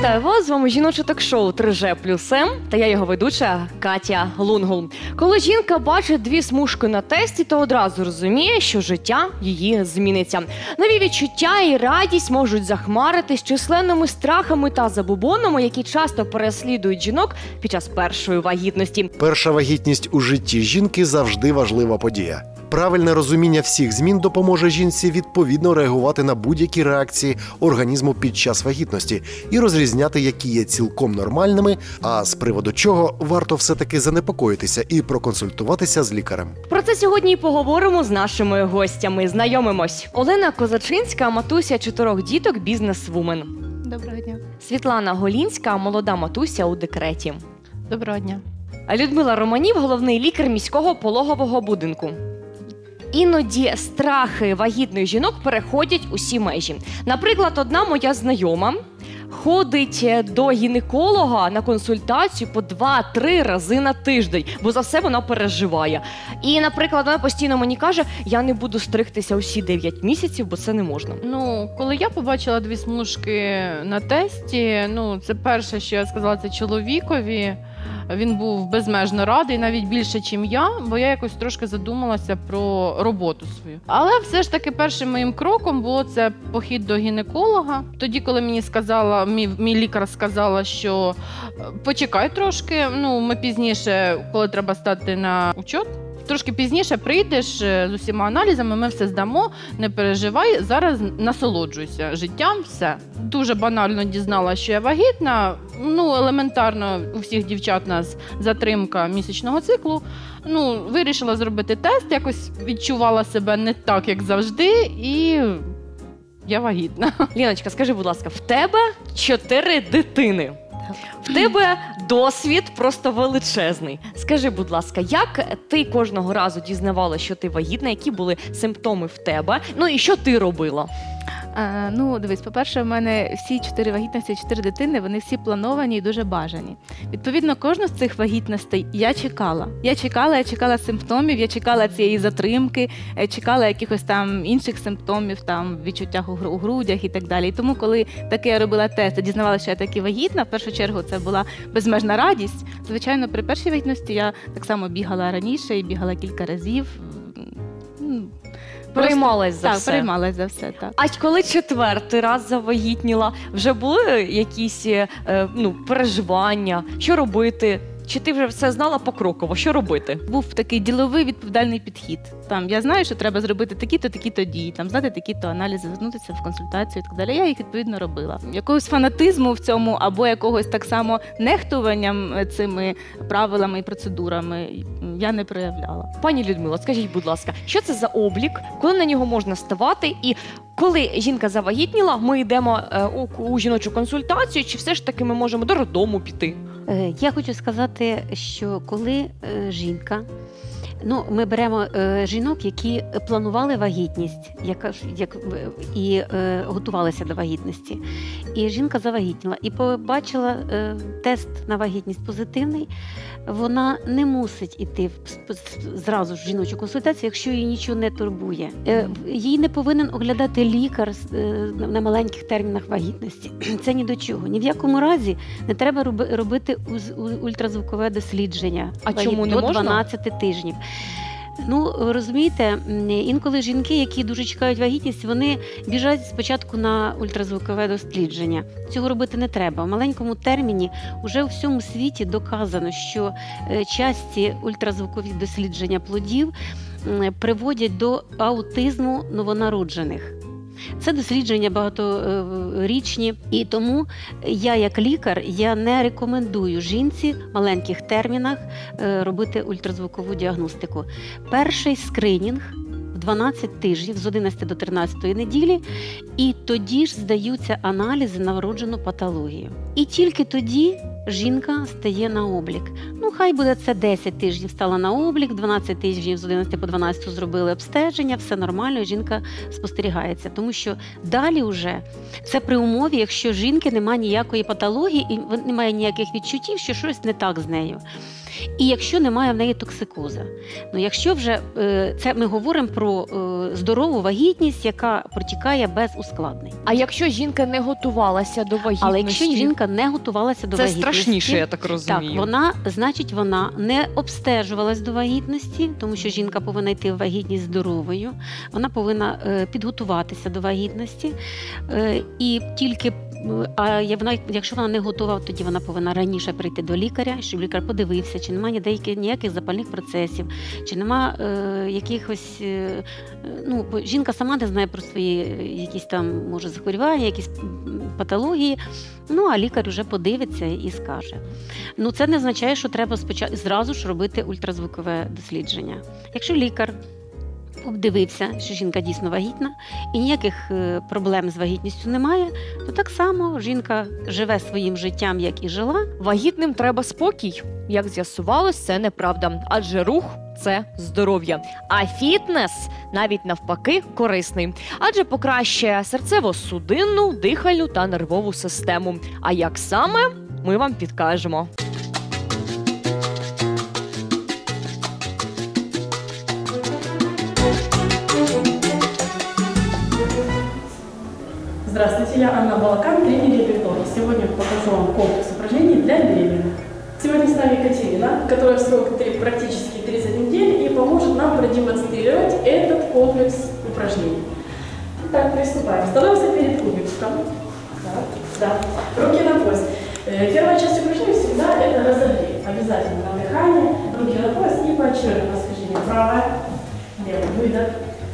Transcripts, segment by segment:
Вітаю вас, з вами жіноче ток-шоу «3Ж+М» та я його ведуча Катя Лунгул. Коли жінка бачить дві смужки на тесті, то одразу розуміє, що життя її зміниться. Нові відчуття і радість можуть захмаритись численними страхами та забобонами, які часто переслідують жінок під час першої вагітності. Перша вагітність у житті жінки завжди важлива подія. Правильне розуміння всіх змін допоможе жінці відповідно реагувати на будь-які реакції організму під час вагітності і розрізняти, які є цілком нормальними, а з приводу чого варто все-таки занепокоїтися і проконсультуватися з лікарем. Про це сьогодні і поговоримо з нашими гостями. Знайомимось. Олена Козачинська, матуся 4 діток, бізнес-вумен. Доброго дня. Світлана Голінська, молода матуся у декреті. Доброго дня. Людмила Романів, головний лікар міського пологового будинку. Іноді страхи вагітних жінок переходять усі межі. Наприклад, одна моя знайома ходить до гінеколога на консультацію по 2-3 рази на тиждень, бо за все вона переживає. І, наприклад, вона постійно мені каже, я не буду стригтися усі 9 місяців, бо це не можна. Коли я побачила дві смужки на тесті, це перше, що я сказала, це чоловікові. Він був безмежно радий, навіть більше, ніж я, бо я якось трошки задумалася про роботу свою. Але все ж таки першим моїм кроком було це похід до гінеколога. Тоді, коли мені сказала, мій лікар сказала, що почекай трошки, ми пізніше, коли треба стати на учет, трошки пізніше прийдеш з усіма аналізами, ми все здамо, не переживай, зараз насолоджуйся життям, все. Дуже банально дізналася, що я вагітна, елементарно у всіх дівчат у нас затримка місячного циклу. Вирішила зробити тест, якось відчувала себе не так, як завжди, і я вагітна. Ліночка, скажи, будь ласка, в тебе 4 дитини. В тебе досвід просто величезний. Скажи, будь ласка, як ти кожного разу дізнавала, що ти вагітна, які були симптоми в тебе, і що ти робила? Дивись, по-перше, в мене всі 4 вагітності, 4 дитини, вони всі плановані і дуже бажані. Відповідно, кожну з цих вагітностей я чекала. Я чекала симптомів, я чекала цієї затримки, чекала якихось там інших симптомів, там відчуттях у грудях і так далі. І тому, коли таки я робила тест і дізнавалася, що я таки вагітна, в першу чергу це була безмежна радість. Звичайно, при першій вагітності я так само бігала раніше і бігала кілька разів. Переймалась за все. Так, переймалась за все, так. А коли 4-й раз завагітніла, вже були якісь переживання? Що робити? Чи ти вже все знала покроково? Що робити? Був такий діловий відповідальний підхід. Я знаю, що треба зробити такі-то дії, знати такі-то аналізи, звернутися в консультацію і так далі. Я їх відповідно робила. Якогось фанатизму в цьому або якогось так само нехтуванням цими правилами і процедурами я не проявляла. Пані Людмило, скажіть, будь ласка, що це за облік, коли на нього можна ставати і коли жінка завагітніла, ми йдемо у жіночу консультацію, чи все ж таки ми можемо до роддому піти? Я хочу сказати, що коли жінка, ми беремо жінок, які планували вагітність і готувалися до вагітності. І жінка завагітніла і побачила тест на вагітність позитивний, вона не мусить іти зразу в жіночу консультацію, якщо її нічого не турбує. Її не повинен оглядати лікар на маленьких термінах вагітності. Це ні до чого. Ні в якому разі не треба робити ультразвукове дослідження. А чому не можна? До 12 тижнів. Ви розумієте, інколи жінки, які дуже чекають вагітність, вони біжать спочатку на ультразвукове дослідження. Цього робити не треба. В маленькому терміні вже у всьому світі доказано, що часті ультразвукові дослідження плодів приводять до аутизму новонароджених. Це дослідження багаторічні, і тому я як лікар не рекомендую жінці в маленьких термінах робити ультразвукову діагностику. Перший скринінг в 12 тижнів з 11 до 13 неділі, і тоді ж здаються аналізи на вроджену патологію. І тільки тоді жінка стає на облік. Хай буде це 10 тижнів стала на облік, 12 тижнів з 11 по 12 зробили обстеження, все нормально, і жінка спостерігається. Тому що далі вже це при умові, якщо жінки немає ніякої патології і немає ніяких відчуттів, що щось не так з нею. і якщо немає в неї токсикоза. Ну, якщо вже це ми говоримо про здорову вагітність, яка протікає без ускладнень. А якщо жінка не готувалася до вагітності? Але якщо жінка не готувалася до це вагітності, страшніше, я так розумію. Так, вона не обстежувалась до вагітності, тому що жінка повинна йти в вагітність здоровою, вона повинна підготуватися до вагітності, і тільки якщо вона не готова, тоді вона повинна раніше прийти до лікаря, щоб лікар подивився, чи немає ніяких запальних процесів, чи нема якихось, бо жінка сама не знає про свої якісь там, може, захворювання, якісь патології, а лікар вже подивиться і скаже. Це не означає, що треба зразу ж робити ультразвукове дослідження. Якщо лікар обдивився, що жінка дійсно вагітна, і ніяких проблем з вагітністю немає, то так само жінка живе своїм життям, як і жила. Вагітним треба спокій. Як з'ясувалось, це неправда, адже рух – це здоров'я. А фітнес, навіть навпаки, корисний, адже покращує серцево-судинну, дихальну та нервову систему. А як саме, ми вам підкажемо. Здравствуйте, я Анна Балакан, тренер-диетолог. Сегодня покажу вам комплекс упражнений для беременных. Сегодня с нами Екатерина, которая в срок практически 30 недель и поможет нам продемонстрировать этот комплекс упражнений. Итак, приступаем. Становимся перед кубиком. Да. Руки на пояс. Первая часть упражнений всегда это разогрев. Обязательно на дыхание, руки на пояс и поочередно скольжение. Правая, левая, выдох,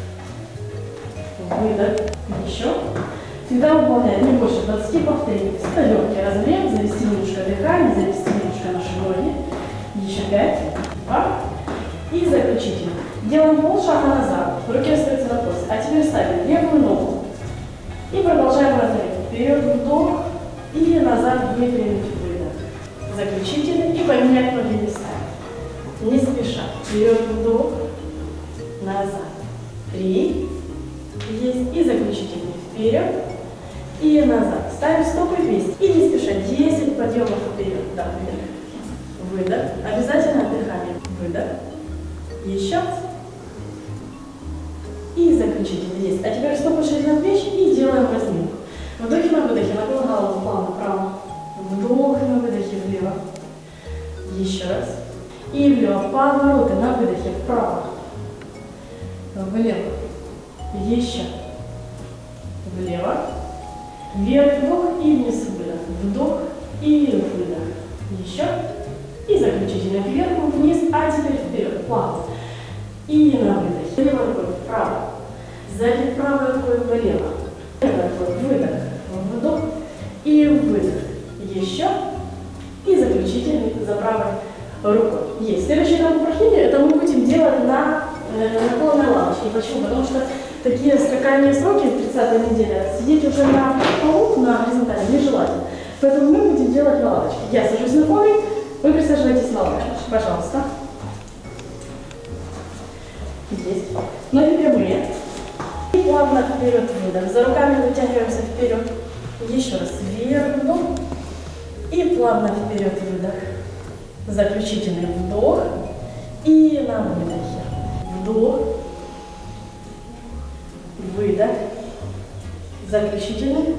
выдох, еще. Всегда выполняем не больше 20 повторений. Это легкий разогрев, завести немножко дыхание, завести немножко наши ноги. Еще 5, 2 и заключительно. Делаем полшага назад, руки остаются на поясе. А теперь ставим левую ногу и продолжаем разогрев. Вперед вдох и назад выпрямить выдох. Заключительный и поменять ноги местами. Не спеша. Вперед вдох, назад. 3, есть и заключительный. Вперед и назад. Ставим стопы вместе. И не спеша. 10 подъемов вперед. Да, вверх. Выдох. Обязательно дыхание. Выдох. Еще раз. И заключительный. Есть. А теперь стопы шире на плечи и делаем разминку. Вдохе на выдохе. Наклон голову плавно вправо. Вдох на выдохе влево. Еще раз. И влево. Повороты на выдохе вправо. Влево. Еще. Влево. Вверх вдох и вниз выдох. Вдох и выдох. Еще. И заключительно вверх, вниз, а теперь вперед. Плавно. И на выдохе. Левой рукой вправо. Сзади правой рукой влево. Левой рукой выдох. Вдох и выдох. Еще. И заключительный за правой рукой. Есть. Следующее упражнение это мы будем делать на наклонной лавочке. Почему? Потому что такие скакания сроки в 30-й неделе сидеть уже на полу, на горизонтали нежелательно. Поэтому мы будем делать на лавочке. Я сажусь на коврик, вы присаживаетесь на лавочку. Пожалуйста. Есть. Ноги прямые. И плавно вперед выдох. За руками вытягиваемся вперед. Еще раз. Вверх вдох. И плавно вперед выдох. Заключительный вдох. И на выдохе. Вдох. Выдох. Заключительный.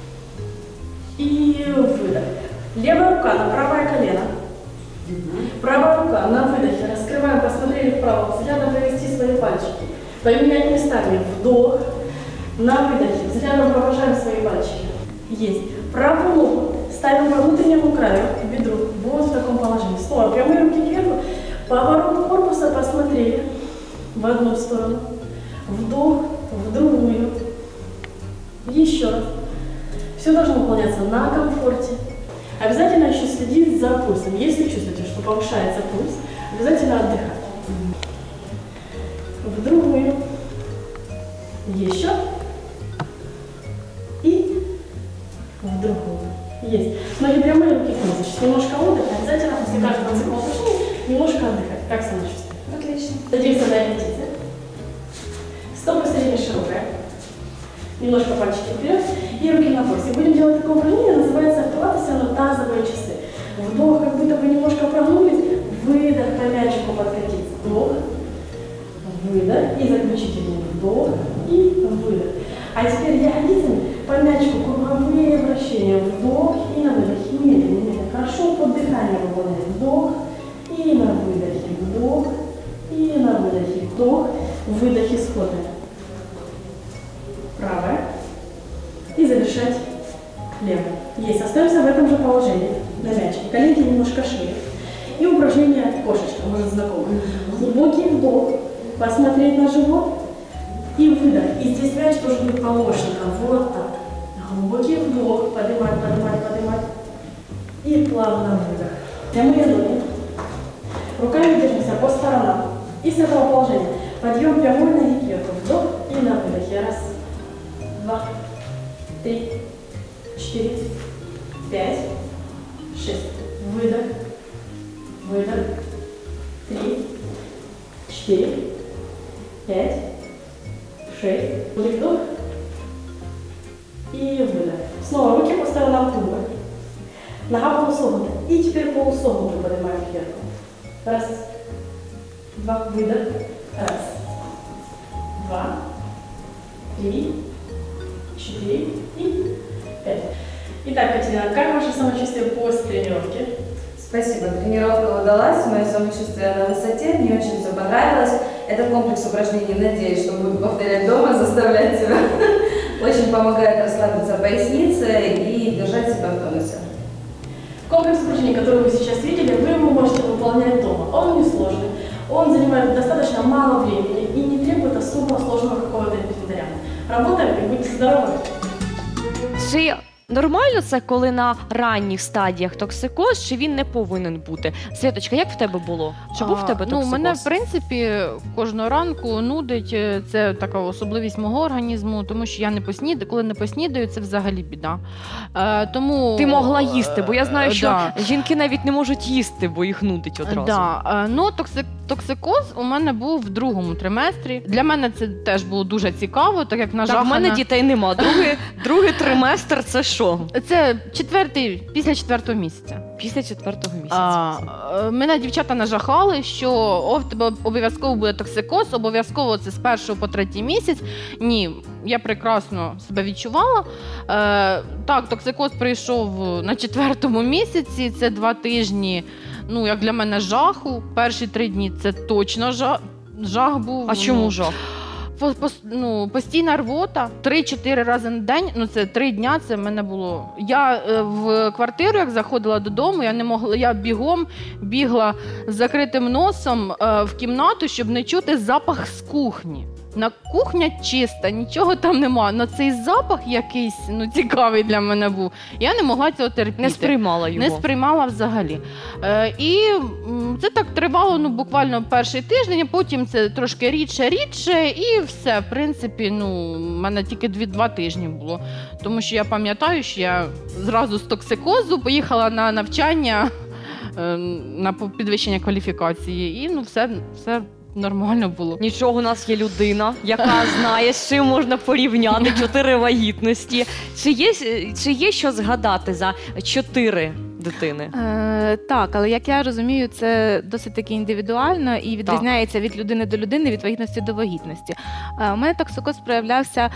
И выдох. Левая рука на правое колено. Правая рука на выдохе. Раскрываем, посмотрели вправо. Взглядом провести свои пальчики. Поменять местами. Вдох. На выдохе. Взглядом провожаем свои пальчики. Есть. Правую ногу ставим по внутреннему краю, к бедру. Вот в таком положении. Снова прямые руки кверху. Поворот корпуса посмотрели в одну сторону. Вдох. В другую. Еще раз. Все должно выполняться на комфорте. Обязательно еще следить за пульсом. Если чувствуете, что повышается пульс, обязательно отдыхать. В другую. Еще. И в другую. Есть. Ноги прямые, руки вниз. Сейчас немножко отдыха. Обязательно после каждого цикла упражнений немножко отдыхать. Как самочувствие? Отлично. Садимся на репетиции. Стопы средние широкие. Немножко пальчики вперед и руки на поясе. Будем делать такое упражнение, называется пилатес, оно тазовые часы. Вдох, как будто бы немножко прогнулись, выдох, по мячику подкатиться, вдох, выдох, и заключительный вдох, и выдох. А теперь ягодицами по мячику круговые вращения, вдох и на выдохе, медленно. Хорошо под дыхание выполнять, вдох и на выдохе, вдох и на выдохе, вдох, выдох исходный. Правая. И завершать левой. Есть. Остаемся в этом же положении на мячике. Коленки немножко шире. И упражнение кошечка, может знакомое. Глубокий вдох, посмотреть на живот и выдох. И здесь мяч должен быть помощником. Вот так. Глубокий вдох, поднимать, поднимать, поднимать. И плавно выдох. Прямые ноги. Руками держимся по сторонам. И с этого положения подъем прямой ноги кверху. Вдох и на выдохе. Раз, два, 3, 4, 5, 6. Выдох, выдох. 3, 4, 5, 6. Вдох и выдох. Снова руки по сторонам клуба. Нога полусогнута. И теперь полусогнутую поднимаем кверху. Раз, два, выдох. Раз, два, 3, 4 и 5. Итак, Катерина, как ваше самочувствие после тренировки? Спасибо. Тренировка удалась, мое самочувствие на высоте, мне очень все понравилось. Этот комплекс упражнений, надеюсь, что буду повторять дома, заставлять себя. Очень помогает расслабиться пояснице и держать себя в тонусе. Комплекс упражнений, который вы сейчас видели, вы его можете выполнять дома. Он несложный, он занимает достаточно мало времени и не требует особо сложного какого-то инвентаря. Работаем и будьте здоровы! Чи нормально це, коли на ранніх стадіях токсикоз, чи він не повинен бути? Світочка, як в тебе було? Чи був в тебе токсикоз? Ну, мене, в принципі, кожного ранку нудить. Це така особливість мого організму, тому що я не поснідаю. Коли не поснідаю, це взагалі біда. Тому... Ти могла їсти, бо я знаю, що Да. жінки навіть не можуть їсти, бо їх нудить одразу. Да. Ну, токсикоз у мене був в другому триместрі. Для мене це теж було дуже цікаво, так як Так, в мене дітей нема. Другий триместр – це що? Це після 4-го місяця. Після 4-го місяця. Мене дівчата нажахали, що в тебе обов'язково буде токсикоз, обов'язково це з 1 по 3 місяць. Ні, я прекрасно себе відчувала. Так, токсикоз прийшов на 4-му місяці, це 2 тижні, ну, як для мене жаху. Перші 3 дні це точно жах був. А чому жах? Постійна рвота, 3-4 рази на день, це 3 дня, це в мене було. Я в квартиру, як заходила додому, я не могла, я бігом бігла з закритим носом в кімнату, щоб не чути запах з кухні. Кухня чиста, нічого там нема, але цей запах якийсь, цікавий для мене був. Я не могла цього терпіти. Не сприймала його. Не сприймала взагалі. І це так тривало буквально перший тиждень, а потім це трошки рідше, і все. В принципі, в мене тільки 2 тижні було. Тому що я пам'ятаю, що я зразу з токсикозу поїхала на навчання, на підвищення кваліфікації, і все нормально було. Нічого, у нас є людина, яка знає, з чим можна порівняти 4 вагітності. Чи є що згадати за 4 дитини? Так, але як я розумію, це досить таки індивідуально і відрізняється від людини до людини, від вагітності до вагітності. У мене токсикоз проявлявся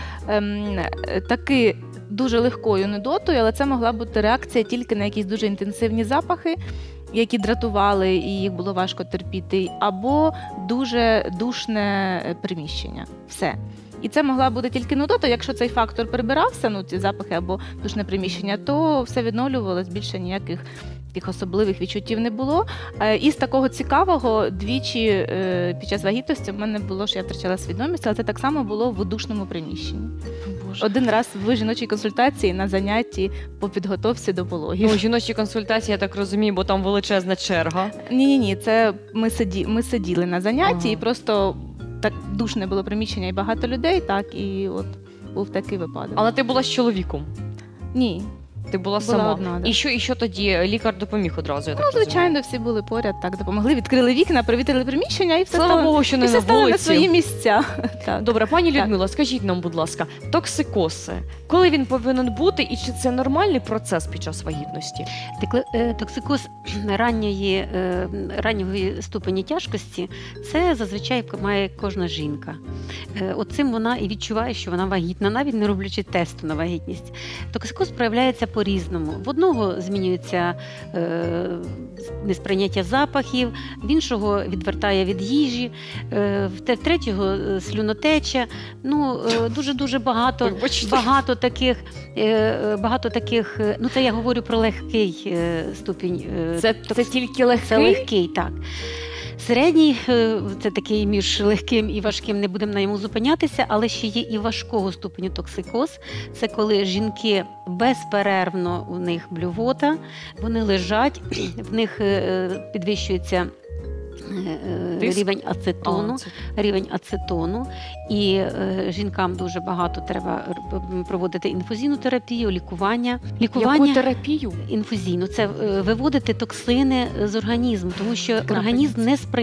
таки дуже легкою нудотою, але це могла бути реакція тільки на якісь дуже інтенсивні запахи, які дратували і їх було важко терпіти, або дуже душне приміщення. Все. І це могла бути тільки нудота. Якщо цей фактор прибирався, ці запахи або душне приміщення, то все відновлювалось, більше ніяких таких особливих відчуттів не було. І з такого цікавого двічі під час вагітності в мене було, що я втрачала свідомість, але це так само було в душному приміщенні. Боже. Один раз в жіночій консультації на занятті по підготовці до пологів. Жіночі консультації, я так розумію, бо там величезна черга. Ні, це ми сиділи на занятті і просто так душне було приміщення і багато людей, так, і от був такий випадок. Але ти була з чоловіком? Ні. Ти була Була сама. одна, да. І що тоді лікар допоміг одразу? Я так розумію? Звичайно, всі були поряд, так допомогли, відкрили вікна, провітрили приміщення і все Слава стало, Богу, що і не все на стало на вулиці. свої місця. Так. Добре, пані Так. Людмило, скажіть нам, будь ласка, токсикоз, коли він повинен бути і чи це нормальний процес під час вагітності? Токсикоз раннього ступені тяжкості це зазвичай має кожна жінка. Оцим вона і відчуває, що вона вагітна, навіть не роблячи тесту на вагітність. Токсикоз проявляється по-різному. В одного змінюється несприйняття запахів, в іншого відвертає від їжі, в третього слюнотеча. Дуже багато. Багато таких, ну це я говорю про легкий ступінь. Це тільки легкий? Це легкий, так. Середній, це такий між легким і важким, не будемо на йому зупинятися, але ще є і важкого ступеню токсикоз. Це коли жінки безперервно, у них блювота, вони лежать, в них підвищується рівень ацетону, і жінкам дуже багато треба проводити інфузійну терапію, лікування. Яку терапію? Інфузійну. Це виводити токсини з організму, тому що організм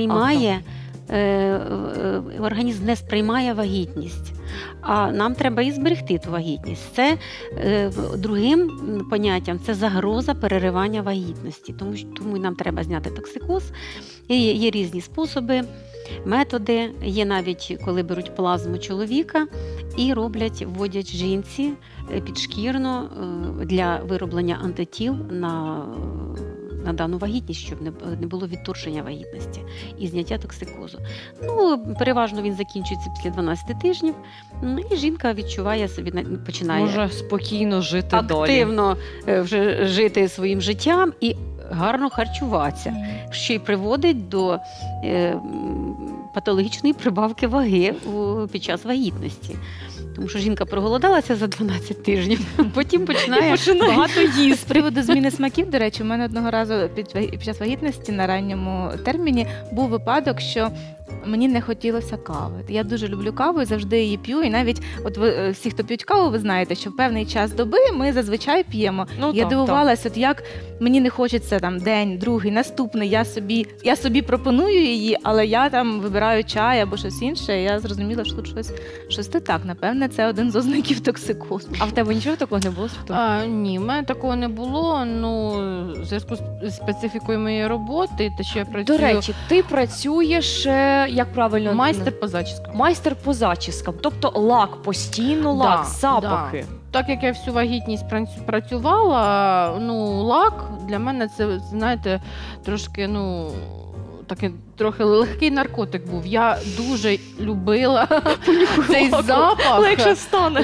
не сприймає вагітність. А нам треба і зберегти ту вагітність. Це другим поняттям це загроза переривання вагітності. Тому нам треба зняти токсикоз. Є різні способи, методи. Є навіть, коли беруть плазму чоловіка і вводять жінці підшкірно для вироблення антитіл на дану вагітність, щоб не було відторження вагітності і зняття токсикозу. Переважно він закінчується після 12 тижнів, і жінка відчуває собі, починає може спокійно жити активно вже жити своїм життям і гарно харчуватися, що й приводить до патологічної прибавки ваги під час вагітності. Тому що жінка проголодалася за 12 тижнів, потім починає багато їсти. З приводу зміни смаків, до речі, у мене одного разу під час вагітності на ранньому терміні був випадок, що мені не хотілося кави. Я дуже люблю каву і завжди її п'ю. І навіть всі, хто п'ють каву, ви знаєте, що в певний час доби ми зазвичай п'ємо. Я дивувалася, як мені не хочеться день, другий, наступний. Я собі пропоную її, але я вибираю чай або щось інше. Я зрозуміла, що тут щось не так. Напевне, це один з ознаків токсикозу. А в тебе нічого такого не було? Ні, в мене такого не було. В зв'язку з специфікою моєї роботи, те, що я працюю... До речі, ти працюєш, як правильно? Майстер по зачіскам. Майстер по зачіскам. Тобто лак, постійно лак, запахи. Так як я всю вагітність працювала, лак для мене це, знаєте, трошки, такий трохи легкий наркотик був. Я дуже любила цей запах. Легше стане.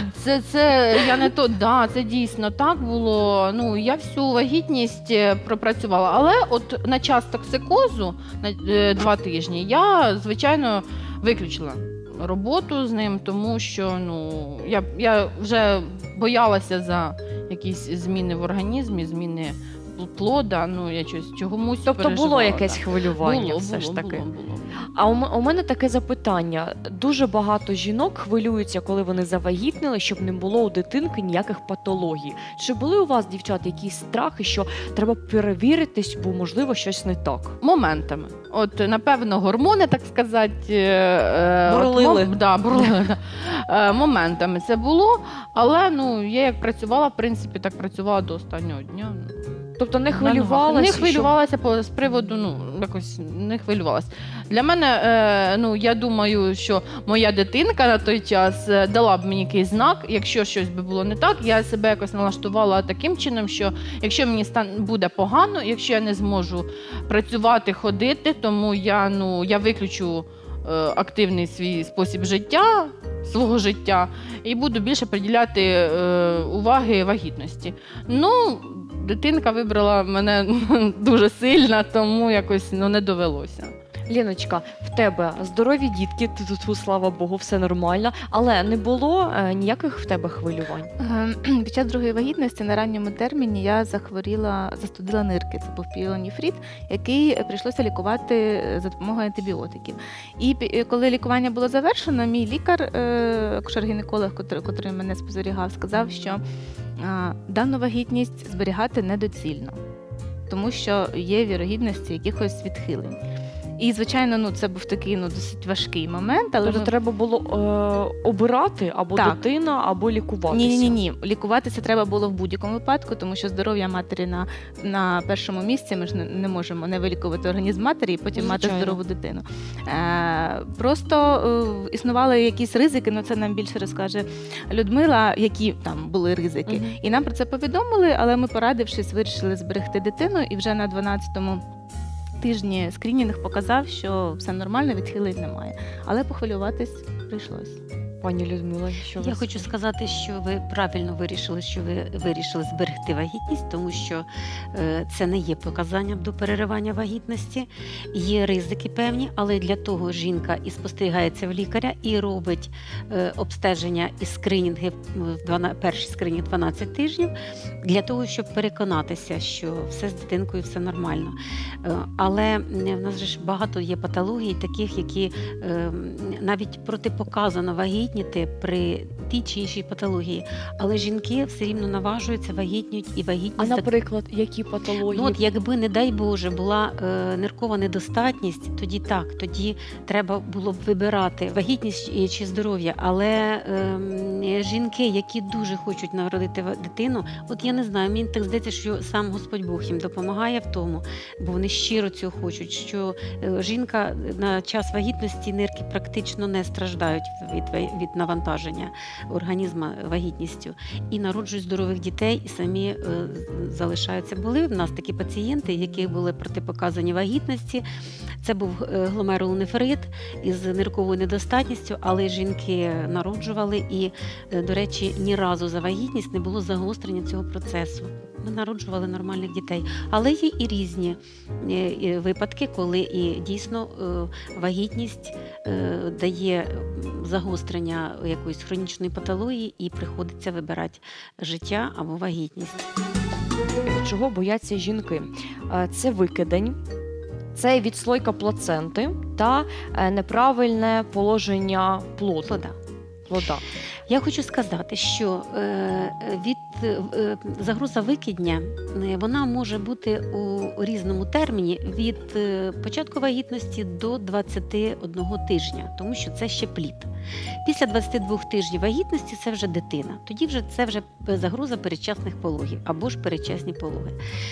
Це дійсно так було. Я всю вагітність пропрацювала. Але от на час токсикозу, на 2 тижні, я, звичайно, виключила роботу з ним, тому що я вже боялася за якісь зміни в організмі, зміни плода, я чомусь Тобто переживала. було якесь хвилювання все ж таки? Було. А у мене таке запитання. Дуже багато жінок хвилюються, коли вони завагітнили, щоб не було у дитинки ніяких патологій. Чи були у вас, дівчат, якісь страхи, що треба перевіритись, бо, можливо, щось не так? Моментами. От, напевно, гормони, так сказати... Бурлили. Бурлили. Моментами це було, але я як працювала, в принципі, так працювала до останнього дня. Тобто не хвилювалася? Не хвилювалася з приводу, якось не хвилювалася. Для мене, я думаю, що моя дитинка на той час дала б мені якийсь знак, якщо щось би було не так, я себе якось налаштувала таким чином, що якщо мені буде погано, якщо я не зможу працювати, ходити, тому я виключу активний свій спосіб життя, свого життя, і буду більше приділяти уваги вагітності. Дитинка вибрала мене дуже сильно, тому якось не довелося. Ліночка, в тебе здорові дітки, тут, слава Богу, все нормально, але не було ніяких в тебе хвилювань? Під час другої вагітності на ранньому терміні я застудила нирки. Це був піелонефрит, який прийшлося лікувати за допомогою антибіотиків. І коли лікування було завершено, мій лікар, акушер-гінеколог, котрий мене спостерігав, сказав, що Дану вагітність зберігати недоцільно, тому що є вірогідності якихось відхилень. І, звичайно, це був такий досить важкий момент. Але Тобто треба було обирати або Так. дитина, або лікуватися. Ні. Лікуватися треба було в будь-якому випадку, тому що здоров'я матері на першому місці. Ми ж не можемо не вилікувати організм матері і потім мати Звичайно. здорову дитину. Просто існували якісь ризики, це нам більше розкаже Людмила, які там були ризики. Мгм. І нам про це повідомили, але ми, порадившись, вирішили зберегти дитину, і вже на 12-му тижні скринінг показав, що все нормально, відхилень немає. Але похвилюватись прийшлось. Пані Людмила, що Я ви хочу сказати, що ви правильно вирішили, що ви вирішили зберегти вагітність, тому що це не є показанням до переривання вагітності. Є ризики певні, але для того жінка і спостерігається в лікаря, і робить обстеження і скринінги, перший скринінг 12 тижнів, для того, щоб переконатися, що все з дитинкою, все нормально. Але в нас же ж багато є патологій, таких, які навіть протипоказано вагітніти при тій чи іншій патології. Але жінки все рівно наважуються, вагітнюють і А, вагітність. наприклад, які патології? От якби, не дай Боже, була ниркова недостатність, тоді треба було б вибирати вагітність чи здоров'я. Але жінки, які дуже хочуть народити дитину, от я не знаю, мені так здається, що сам Господь Бог їм допомагає в тому, бо вони щиро цього хочуть, що жінка на час вагітності нирки практично не страждають від навантаження організму вагітністю і народжують здорових дітей, і самі залишаються. Були в нас такі пацієнти, які були протипоказані вагітності. Це був гломерулонефрит із нирковою недостатністю, але жінки народжували і, до речі, ні разу за вагітність не було загострення цього процесу. Ми народжували нормальних дітей. Але є і різні випадки, коли і дійсно вагітність дає загострення якоїсь хронічної патології і приходиться вибирати життя або вагітність. Чого бояться жінки? Це викидень, це відслойка плаценти та неправильне положення плода. Я хочу сказати, що загроза викидня вона може бути у різному терміні від початку вагітності до 21 тижня, тому що це ще плід. Після 22 тижнів вагітності це вже дитина. Тоді це вже загроза передчасних пологів або ж передчасні пологи.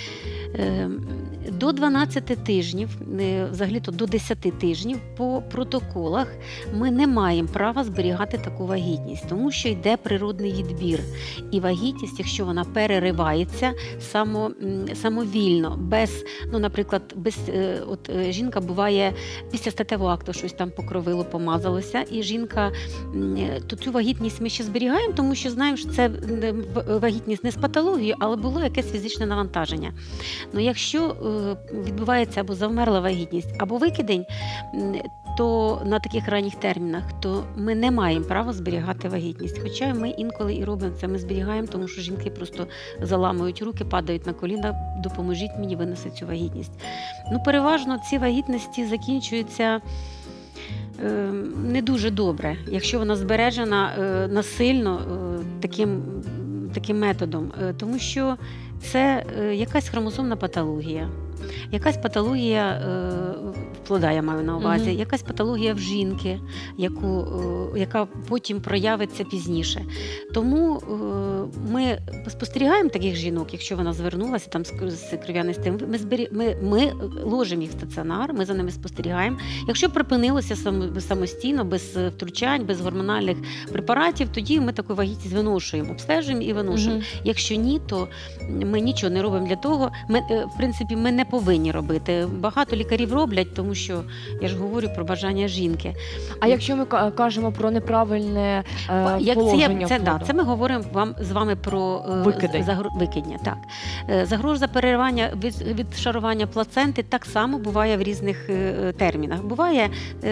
До 12 тижнів, взагалі-то до 10 тижнів по протоколах ми не маємо права зберігати таку вагітність, тому що йде природний відбір. І вагітність, якщо вона переривається самовільно, наприклад, жінка буває після статевого акту щось там покровило, помазалося, і жінка, то цю вагітність ми ще зберігаємо, тому що знаємо, що це вагітність не з патологією, але було якесь фізичне навантаження. Ну, якщо відбувається або завмерла вагітність, або викидень, то на таких ранніх термінах, то ми не маємо права зберігати вагітність. Хоча ми інколи і робимо це, ми зберігаємо, тому що жінки просто заламують руки, падають на коліна, допоможіть мені винести цю вагітність. Переважно ці вагітності закінчуються не дуже добре, якщо вона збережена насильно таким методом, тому що це якась хромосомна патологія, якась патологія плода, я маю на увазі, якась патологія в жінки, яка потім проявиться пізніше. Тому ми спостерігаємо таких жінок, якщо вона звернулася там з кров'янистим, ми ложимо їх в стаціонар, ми за ними спостерігаємо. Якщо припинилося самостійно, без втручань, без гормональних препаратів, тоді ми таку вагітність виношуємо, обстежуємо і виношуємо. Якщо ні, то ми нічого не робимо для того. В принципі, ми не повинні робити. Багато лікарів роблять, тому що я ж говорю про бажання жінки. А якщо ми кажемо про неправильне положення плоду? Це ми говоримо з вами про викидня. Так. Загроза переривання відшарування плаценти так само буває в різних термінах. Буває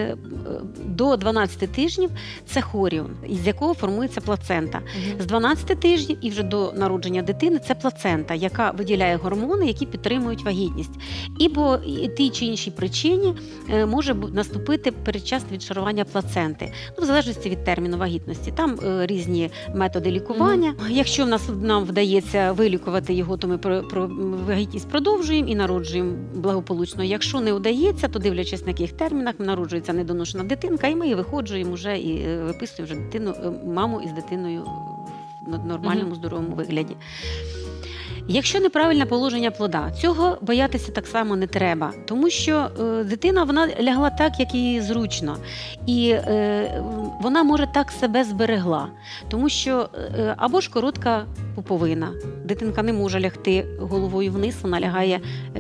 до 12 тижнів це хоріон, із якого формується плацента. З 12 тижнів і вже до народження дитини це плацента, яка виділяє гормони, які підтримують вагітність. І по тій чи іншій причині може наступити передчасне відшарування плаценти. В залежності від терміну вагітності. Там різні методи лікування. Якщо нам вдається вилікувати його, то ми про вагітність продовжуємо і народжуємо благополучно. Якщо не вдається, то дивлячись на яких термінах, народжується недоношена дитинка, і ми її виходжуємо вже і виписуємо вже дитину, маму із дитиною в нормальному, здоровому вигляді. Якщо неправильне положення плода, цього боятися так само не треба, тому що дитина, вона лягла так, як їй зручно, і вона може так себе зберегла, тому що або ж коротка пуповина, дитинка не може лягти головою вниз, вона лягає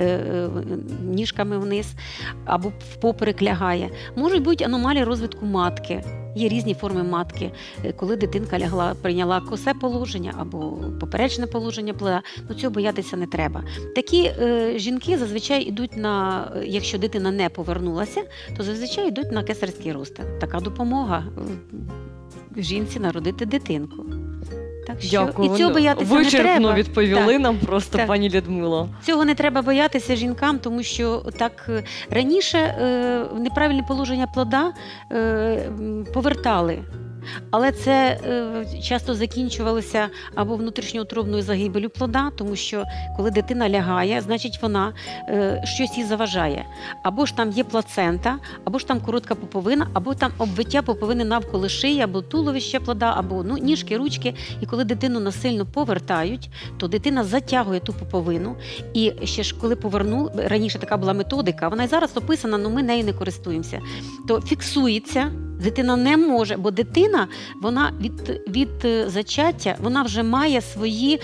ніжками вниз, або впоперек лягає. Можуть бути аномалії розвитку матки. Є різні форми матки, коли дитинка прийняла косе положення або поперечне положення плода, то цього боятися не треба. Такі жінки зазвичай йдуть якщо дитина не повернулася, то зазвичай йдуть на кесарський розтин. Така допомога жінці народити дитинку. Так що Дякую, і цього боятися не треба. Вичерпно відповіли нам просто, Так. пані Людмило. Цього не треба боятися жінкам, тому що так раніше неправильне положення плода повертали. Але це часто закінчувалося або внутрішньоутробною загибелю плода, тому що коли дитина лягає, значить вона щось їй заважає. Або ж там є плацента, або ж там коротка пуповина, або там обвиття пуповини навколо шиї, або туловища плода, або ніжки, ручки. І коли дитину насильно повертають, то дитина затягує ту пуповину. І ще ж коли раніше така була методика, вона і зараз описана, але ми нею не користуємося, то фіксується. Дитина не може, бо дитина, вона від зачаття, вона вже має свій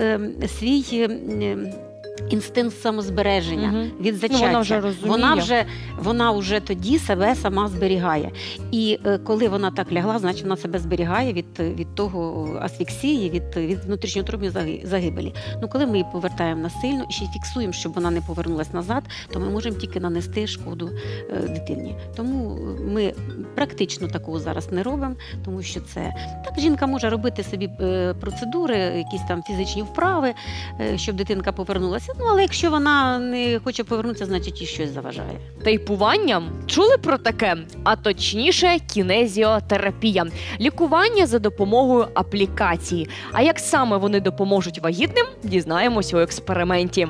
інстинкт самозбереження від зачаття. Вона вже розуміє. Вона вже тоді себе сама зберігає. І коли вона так лягла, значить вона себе зберігає від того асфіксії, від внутрішньоутробної загибелі. Коли ми її повертаємо насильно і ще й фіксуємо, щоб вона не повернулася назад, то ми можемо тільки нанести шкоду дитині. Тому ми практично такого зараз не робимо, тому що це так, жінка може робити собі процедури, якісь там фізичні вправи, щоб дитинка повернулася. Але якщо вона не хоче повернутися, значить їй щось заважає. Тейпуванням чули про таке? А точніше, кінезіотерапія. Лікування за допомогою аплікації. А як саме вони допоможуть вагітним, дізнаємося у експерименті.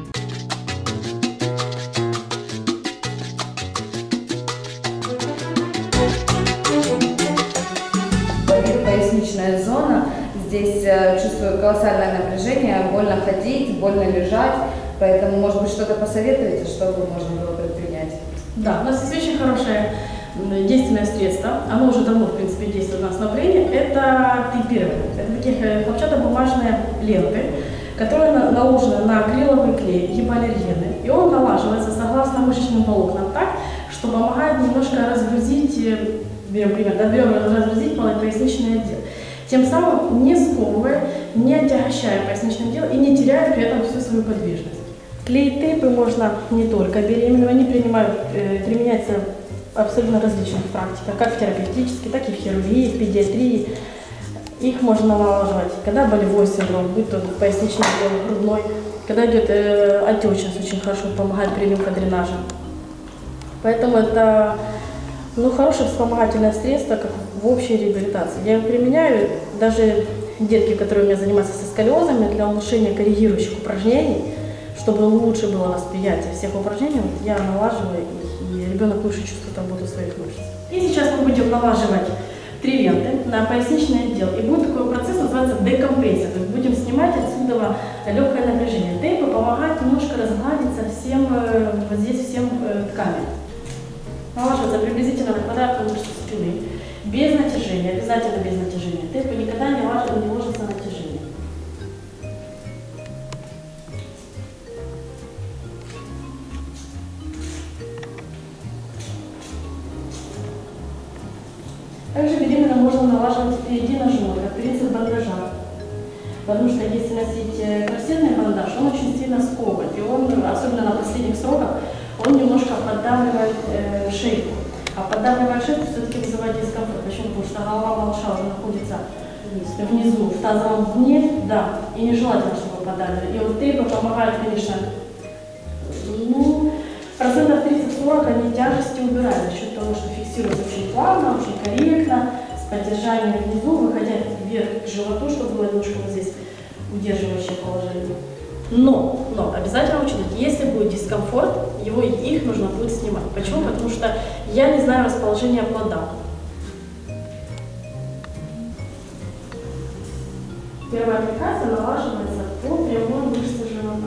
Поясничная зона. Здесь чувствую колоссальное напряжение, больно ходить, больно лежать. Поэтому, может быть, что-то посоветуете, чтобы можно было предпринять? Да, у нас есть очень хорошее действенное средство. Оно уже давно, в принципе, действует у нас на Украине. Это тейпирование. Это такие хлопчатобумажные ленты, которые наложены на акриловый клей, гипоаллергены. И он налаживается согласно мышечным волокнам так, что помогает немножко разгрузить, разгрузить поясничный отдел. Тем самым не сковывая, не отягощая поясничное отдел и не теряя при этом всю свою подвижность. Клей-тейпы можно не только беременным, они применяются в абсолютно различных практиках, как в терапевтической, так и в хирургии, в педиатрии. Их можно налаживать, когда болевой синдром, будь то поясничный отдел, грудной, когда идет отечность, очень хорошо помогает при лимфодренаже. Поэтому это хорошее вспомогательное средство, как в общей реабилитации. Я его применяю, даже детки, которые у меня занимаются со сколиозами, для улучшения коррегирующих упражнений, чтобы лучше было восприятие всех упражнений, я налаживаю их, и ребенок лучше чувствует работу своих мышц. И сейчас мы будем налаживать 3 ленты на поясничный отдел. И будет такой процесс, называется декомпрессия. То есть будем снимать отсюда легкое напряжение. Тейпы помогают немножко разгладиться вот здесь всем тканям. Налаживается приблизительно на квадратную мышцу спины. Без натяжения, обязательно без натяжения. Тейпы никогда не ложатся на натяжение. Также беременна можно налаживать впереди ножной, как принцип бандажа. Потому что если носить корсетный бандаж, он очень сильно сковывает. И он, особенно на последних сроках, он немножко поддавливает шейку. А поддавливая шейку все-таки вызывает дискомфорт. Почему? Потому что голова малыша уже находится внизу, в тазовом дне, да, и нежелательно, чтобы поддавливали. И вот тейпы помогают, конечно, ну, процентов 30-40 они тяжести убирают за счет того, что фиксируется очень плавно, очень корректно, с поддержанием внизу, выходя вверх к животу, чтобы было немножко вот здесь удерживающее положение. Но обязательно учтите, если будет дискомфорт, их нужно будет снимать. Почему? Потому что я не знаю расположения плода. Первая аппликация налаживается по прямой мышце живота.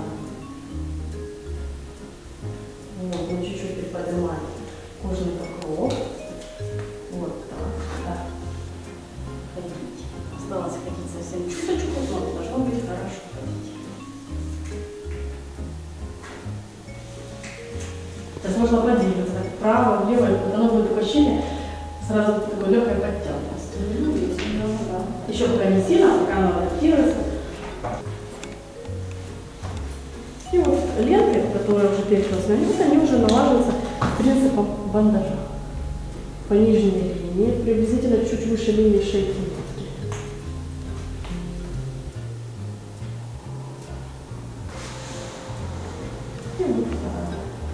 Вот, мы чуть-чуть приподнимаем кожный покров. Вот так. Ходите. Осталось ходить совсем чуть-чуть, но должно быть хорошо ходить. Сейчас можно подвигаться вправо, влево, и оно будет такое ощущение, сразу такой легкой подтянутости. Еще пока не сильно, пока оно адаптируется. И вот ленты, которые уже перешились на низ, они уже налаживаются принципом бандажа. По нижней линии, приблизительно чуть выше линии шейки матки. И вот так.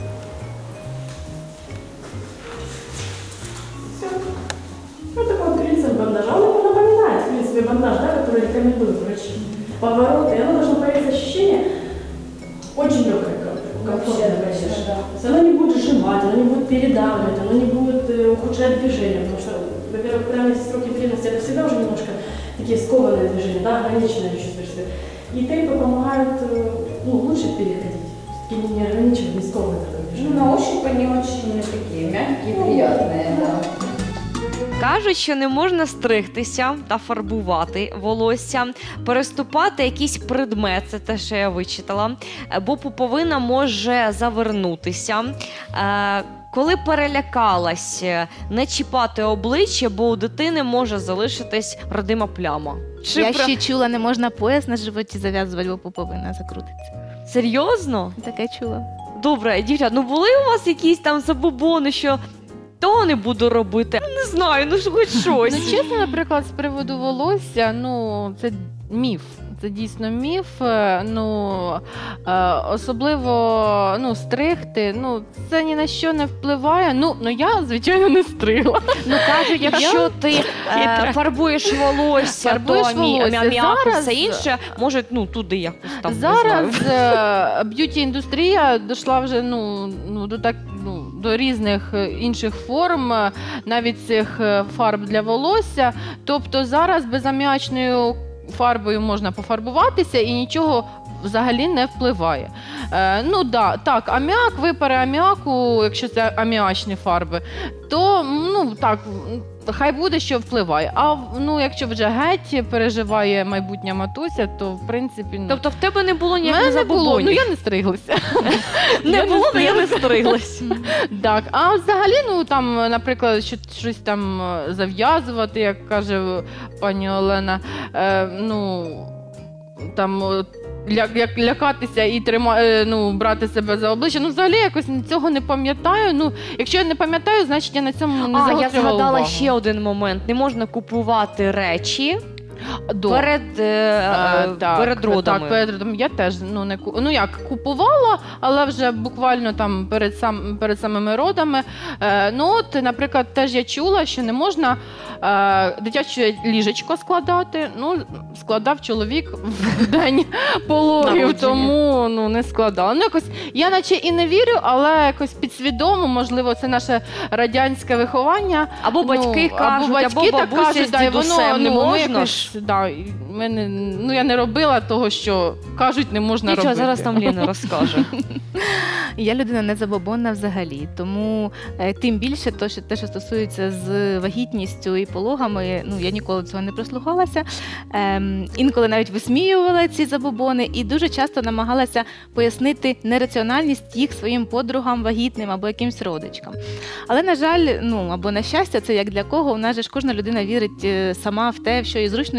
Все. Вот такой вот принцип бандажа. Он напоминает, в принципе, бандаж, да, который рекомендуют врачи. Повороты, и оно должно появиться ощущение очень легкое, комфортное ощущение. То есть оно не будет сжимать, оно не будет передавливать, оно не будет ухудшать движение, потому что, во-первых, прямо эти сроки беременности это всегда уже немножко такие скованные движения, да, ограниченные чувствуешь себя. И тейпы помогают лучше переходить, все-таки не ограничивать, не сковывать такое движение. Ну, на ощупь они очень такие мягкие, приятные, да. Кажуть, що не можна стригтися та фарбувати волосся, переступати якийсь предмет, це те, що я вичитала, бо пуповина може завернутися. Коли перелякалась, не чіпати обличчя, бо у дитини може залишитись родима пляма. Я ще чула, не можна пояс на животі зав'язувати, бо пуповина закрутиться. Серйозно? Таке чула. Добре, дівчат, були у вас якісь там забобони, що того не буду робити? Не знаю, хоч щось. Ну, чесно, наприклад, з приводу волосся, це міф. Це дійсно міф. Особливо стригти, це ні на що не впливає. Я, звичайно, не стригла. Кажуть, якщо ти фарбуєш волосся, то аміак і все інше, може, туди якось там, зараз б'юті-індустрія дійшла вже до різних інших форм, навіть цих фарб для волосся. Тобто зараз безаміачною фарбою можна пофарбуватися і нічого взагалі не впливає. Так, аміак, випари аміаку, якщо це аміачні фарби, то, хай буде, що впливає. А якщо вже геть переживає майбутня матуся, то в принципі... Тобто в тебе не було ніяких забобонів? Не було, я не стриглася. Не було, але я не стриглась. Так, а взагалі, наприклад, щось там зав'язувати, як каже пані Олена, лякатися і брати себе за обличчя. Взагалі якось цього не пам'ятаю. Якщо я не пам'ятаю, значить я на цьому не загострювала увагу. Я згадала ще один момент. Не можна купувати речі перед родами. Так, перед родами. Я теж купувала, але вже буквально там перед самими родами. Наприклад, теж я чула, що не можна дитяче ліжечко складати. Складав чоловік в день пологів, тому не складала. Я наче і не вірю, але якось підсвідомо, можливо, це наше радянське виховання. Або батьки кажуть, або бабуся з дідусем, не можна ж. Я не робила того, що кажуть, не можна робити. Зараз там Лена розкаже. Я людина не забобонна взагалі, тому тим більше те, що стосується з вагітністю і пологами, я ніколи цього не прислухалася. Інколи навіть висміювала ці забобони і дуже часто намагалася пояснити нераціональність їх своїм подругам вагітним або якимсь родичкам. Але, на жаль, або на щастя, це як для кого, у нас же ж кожна людина вірить сама в те, в що їй зручно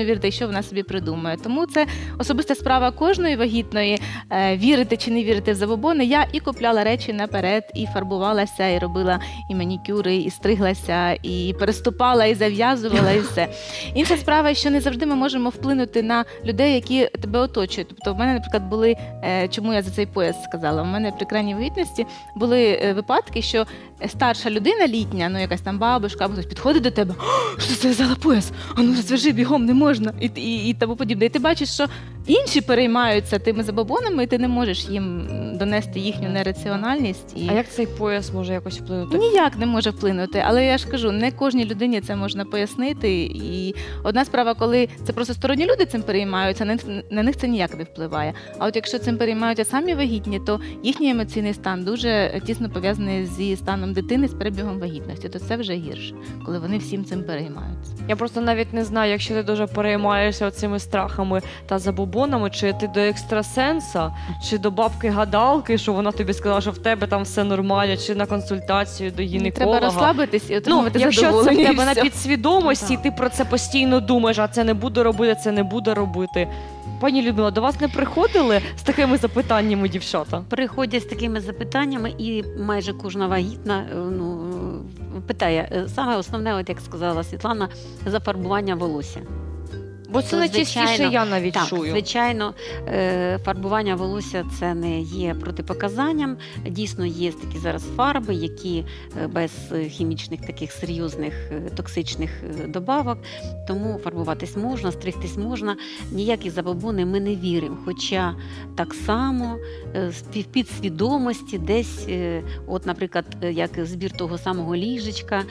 можна вірити, і що вона собі придумає. Тому це особиста справа кожної вагітної, вірити чи не вірити в забобони. Я і купляла речі наперед, і фарбувалася, і робила і манікюри, і стриглася, і переступала, і зав'язувала, і все. Інша справа, що не завжди ми можемо вплинути на людей, які тебе оточують. Тобто в мене, наприклад, були, чому я за цей пояс сказала, в мене при крайній вагітності були випадки, що старша людина літня, ну якась там бабушка, або хтось підходить до тебе, що це за пояс? А ну розв'яжи бігом, не можна, і тому подібне. І ти бачиш, що інші переймаються тими забобонами, і ти не можеш їм донести їхню нераціональність. А як цей пояс може якось вплинути? Ніяк не може вплинути, але я ж кажу, не кожній людині це можна пояснити. І одна справа, коли це просто сторонні люди цим переймаються, на них це ніяк не впливає. А от якщо цим переймаються самі вагітні, то їхній емоційний стан дуже тісно пов'язаний зі станом дитини, з перебігом вагітності, то це вже гірше, коли вони всім цим переймаються. Я просто навіть не знаю, якщо ти дуже переймаєшся цими страхами та забобонами, чи ти до екстрасенса, чи до бабки-гадалки, що вона тобі сказала, що в тебе там все нормально, чи на консультацію до гінеколога. Треба розслабитись і отримувати якщо це в тебе на все. підсвідомості, ти про це постійно думаєш, а це не буду робити, це не буду робити. Пані Людмила, до вас не приходили з такими запитаннями дівчата? Приходять з такими запитаннями, і майже кожна вагітна питає. Саме основне, от як сказала Світлана, зафарбування волосся. Бо це найчастіше я навіть чую. Звичайно, фарбування волосся – це не є протипоказанням. Дійсно, є такі зараз фарби, які без хімічних таких серйозних токсичних добавок. Тому фарбуватись можна, стригтись можна. Ніякі забобони ми не віримо. Хоча так само в підсвідомості десь, от, наприклад, як збір того самого ліжечка,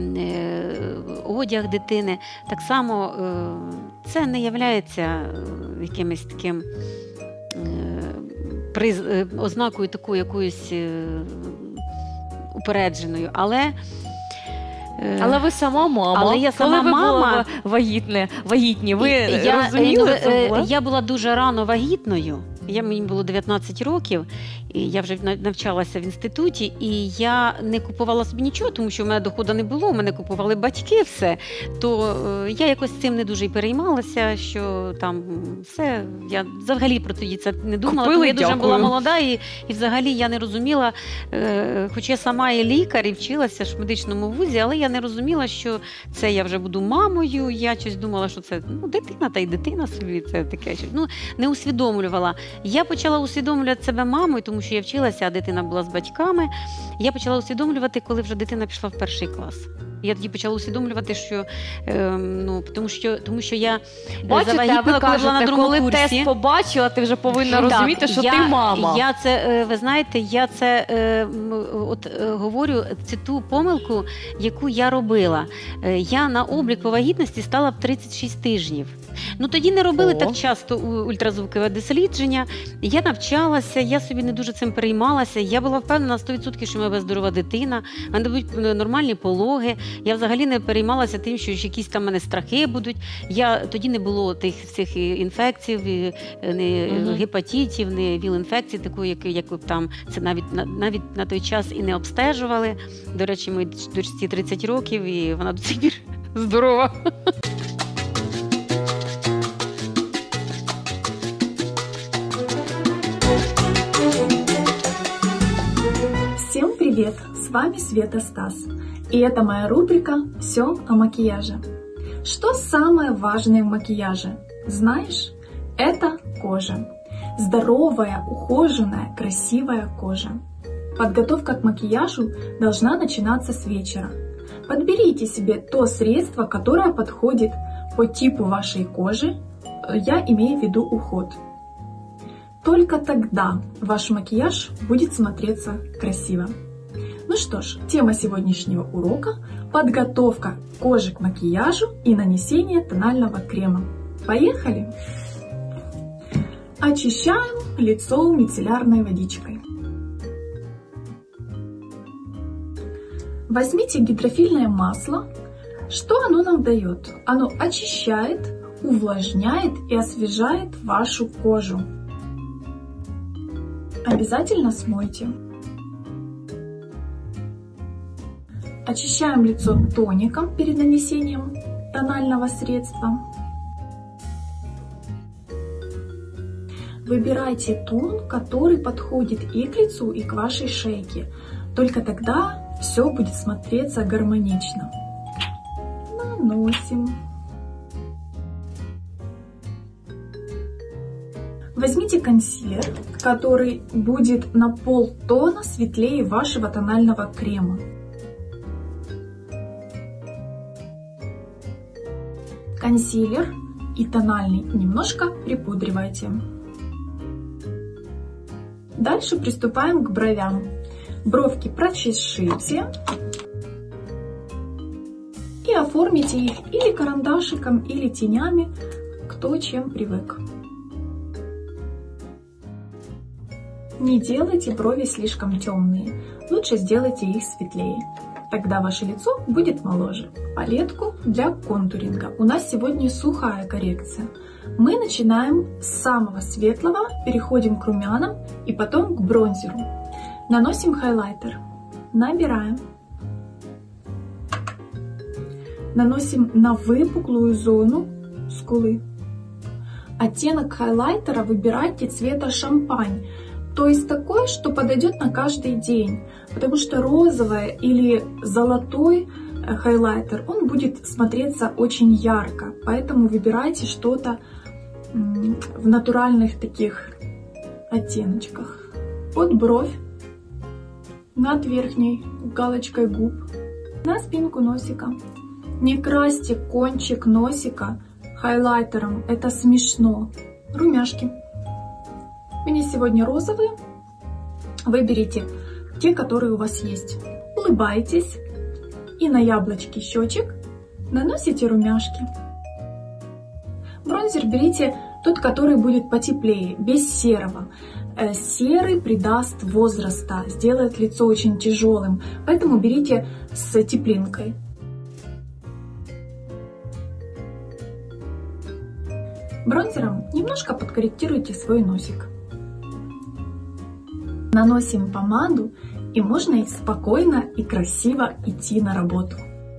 одяг дитини, так само це не являється якимось таким ознакою такою якоюсь упередженою, але ви сама мама. Але я сама коли мама. Ви були вагітні, ви розуміли це було? Я була дуже рано вагітною. Мені було 19 років, і я вже навчалася в інституті, і я не купувала собі нічого, тому що в мене доходу не було, мене купували батьки все, то я якось цим не дуже й переймалася, що там все, я взагалі про тоді це не думала, тому я дуже була молода, і взагалі я не розуміла, хоч я сама і лікар, і вчилася в медичному вузі, але я не розуміла, що це я вже буду мамою, я щось думала, що це дитина, та й дитина собі, це таке, не усвідомлювала. Я почала усвідомлювати себе мамою, тому що я вчилася, а дитина була з батьками. Я почала усвідомлювати, коли вже дитина пішла в перший клас. Я тоді почала усвідомлювати, що, тому що я завагітніла, коли була на другому коли курсі. Тест побачила, ти вже повинна розуміти, що ти мама. Я це, ви знаєте, я це говорю, це ту помилку, яку я робила. Я на облік по вагітності стала в 36 тижнів. Тоді не робили так часто ультразвукове дослідження. Я навчалася, я собі не дуже цим переймалася. Я була впевнена на 100%, що в мене здорова дитина, в мене будуть нормальні пологи. Я взагалі не переймалася тим, що якісь там в мене страхи будуть. Тоді не було тих всіх інфекцій, не гепатитів, не ВІЛ-інфекцій, такої, яку там це навіть на той час і не обстежували. До речі, моїй дочці 30 років, і вона до сих пір здорова. Всем привет! С вами Света Стас. И это моя рубрика «Все о макияже». Что самое важное в макияже? Знаешь? Это кожа. Здоровая, ухоженная, красивая кожа. Подготовка к макияжу должна начинаться с вечера. Подберите себе то средство, которое подходит по типу вашей кожи. Я имею в виду уход. Только тогда ваш макияж будет смотреться красиво. Ну что ж, тема сегодняшнего урока – подготовка кожи к макияжу и нанесение тонального крема. Поехали! Очищаем лицо мицеллярной водичкой. Возьмите гидрофильное масло. Что оно нам дает? Оно очищает, увлажняет и освежает вашу кожу. Обязательно смойте. Очищаем лицо тоником перед нанесением тонального средства. Выбирайте тон, который подходит и к лицу, и к вашей шейке. Только тогда все будет смотреться гармонично. Наносим. Возьмите консилер, который будет на полтона светлее вашего тонального крема. Консилер и тональный немножко припудривайте. Дальше приступаем к бровям. Бровки прочешите и оформите их или карандашиком, или тенями, кто чем привык. Не делайте брови слишком темные, лучше сделайте их светлее. Тогда ваше лицо будет моложе. Палетку для контуринга. У нас сегодня сухая коррекция. Мы начинаем с самого светлого, переходим к румянам и потом к бронзеру. Наносим хайлайтер. Набираем. Наносим на выпуклую зону скулы. Оттенок хайлайтера выбирайте цвета шампань. То есть такой, что подойдет на каждый день. Потому что розовый или золотой хайлайтер, он будет смотреться очень ярко. Поэтому выбирайте что-то в натуральных таких оттеночках. Под бровь, над верхней галочкой губ, на спинку носика. Не красьте кончик носика хайлайтером, это смешно. Румяшки. У меня сегодня розовые. Выберите те, которые у вас есть. Улыбайтесь и на яблочке щечек наносите румяшки. Бронзер берите тот, который будет потеплее, без серого. Серый придаст возраста, сделает лицо очень тяжелым, поэтому берите с теплинкой. Бронзером немножко подкорректируйте свой носик. Наносим помаду, и можно спокойно и красиво идти на работу.